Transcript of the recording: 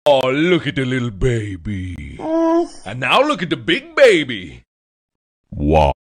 Oh, look at the little baby. And now look at the big baby. Wow.